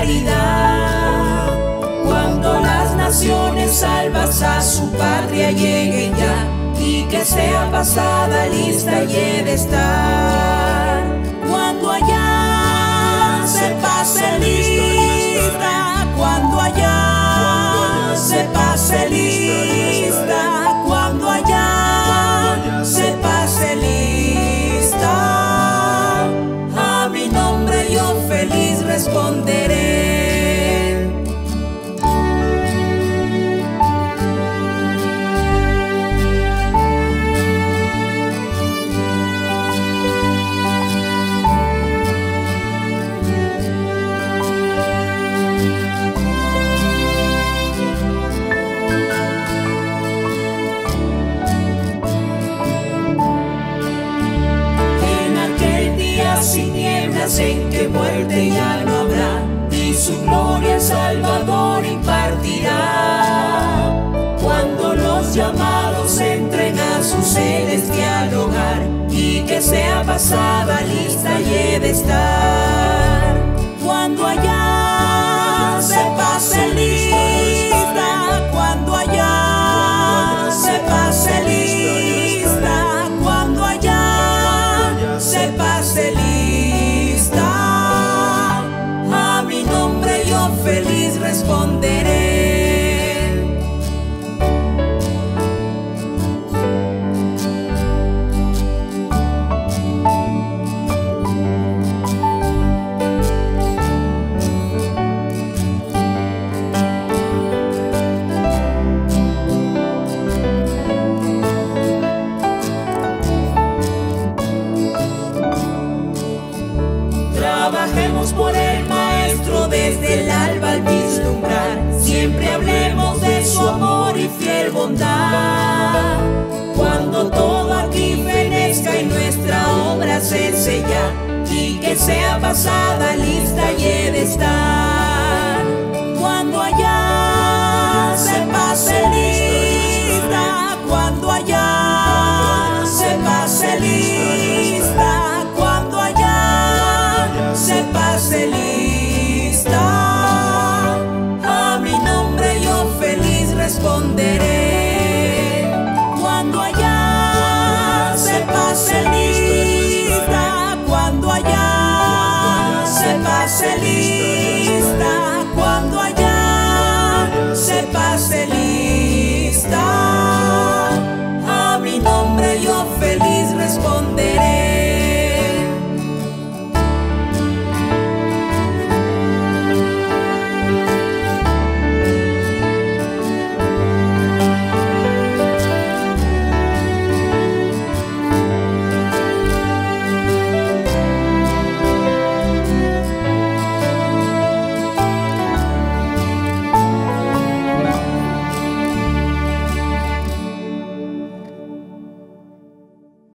claridad. Cuando las naciones salvas a su patria lleguen ya, y que sea pasada lista y he de estar. Cuando allá se pase lista, cuando allá se pase lista, cuando allá se pase lista, a mi nombre yo feliz responderé. Sin nieblas en que muerte ya no habrá, y su gloria el Salvador impartirá. Cuando los llamados entren a su celestial hogar, y que sea pasada lista y he de estar. Cuando allá se pase lista, cuando allá se pase lista, cuando allá se pase lista, a mi nombre yo feliz responderé. Trabajemos por el Maestro desde el alba al vislumbrar. Siempre hablemos de su amor y fiel bondad. Cuando todo aquí fenezca y nuestra obra se sella, y que sea pasada lista y he de estar. Cuando allá se pase lista, cuando allá se pase lista, cuando allá se pase lista, a mi nombre yo feliz responderé. Cuando allá se pase lista, cuando allá se pase lista,